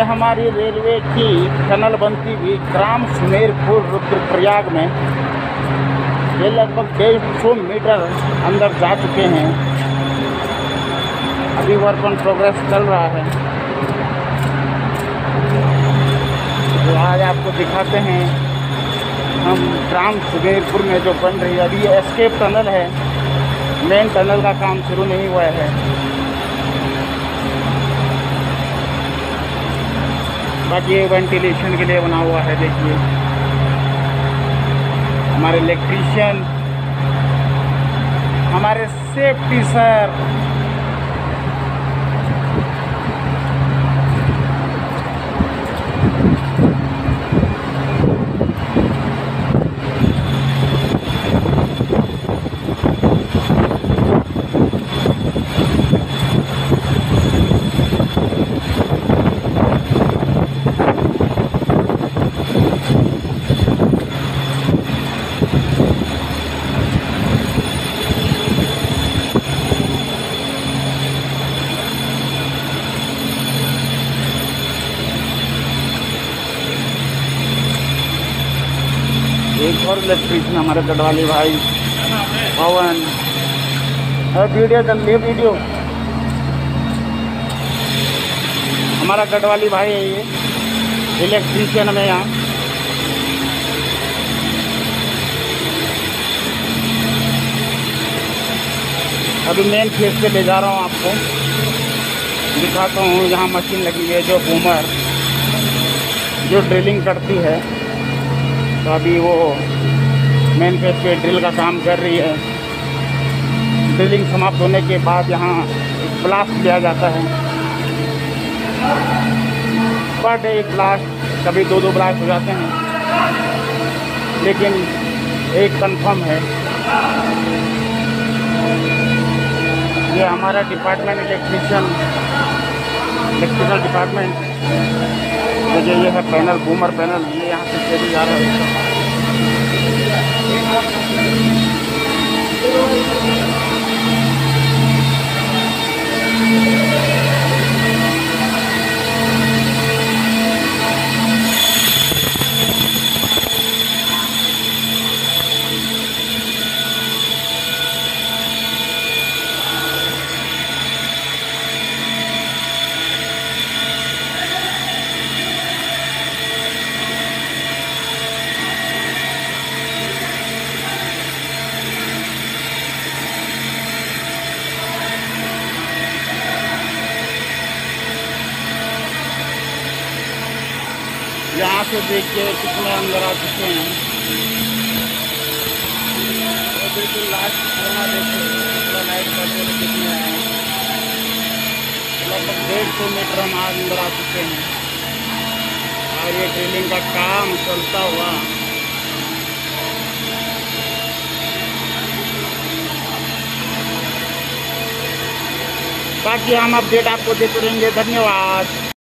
हमारी रेलवे की टनल बनती हुई ग्राम सुमेरपुर रुद्रप्रयाग में। ये लगभग 150 मीटर अंदर जा चुके हैं। अभी वर्क ऑन प्रोग्रेस चल रहा है। तो आज आपको दिखाते हैं हम ग्राम सुमेरपुर में जो बन रही है। अभी ये एस्केप टनल है, मेन टनल का काम शुरू नहीं हुआ है। बाकी ये वेंटिलेशन के लिए बना हुआ है। देखिए हमारे इलेक्ट्रीशियन, हमारे सेफ्टी सर, एक और इलेक्ट्रीशियन हमारे गढ़वाली भाई पवन। वीडियो चल रही है, वीडियो। हमारा गढ़वाली भाई है ये, इलेक्ट्रीशियन में यहाँ। अभी मेन फेज पे ले जा रहा हूँ, आपको दिखाता हूँ। यहाँ मशीन लगी है जो बूमर, जो ड्रिलिंग करती है। तो अभी वो मेन फेज पे ड्रिल का काम कर रही है। ड्रिलिंग समाप्त होने के बाद यहाँ एक ब्लास्ट किया जाता है। पर डे एक ब्लास्ट, कभी दो ब्लास्ट हो जाते हैं, लेकिन एक कंफर्म है। ये हमारा डिपार्टमेंट इलेक्ट्रिकल डिपार्टमेंट। तो ये है पैनल, बूमर पैनल। ये यहाँ से चली जा रहा है। यहाँ से देखिए कितने अंदर आ चुके हैं। तो बिल्कुल लास्ट कोना देखिए, थोड़ा लाइट करते हुए कितने आए हैं। लगभग 150 मीटर हम अंदर आ चुके हैं और ये ड्रिलिंग का काम चलता हुआ। बाकी हम अपडेट आपको देते रहेंगे। धन्यवाद।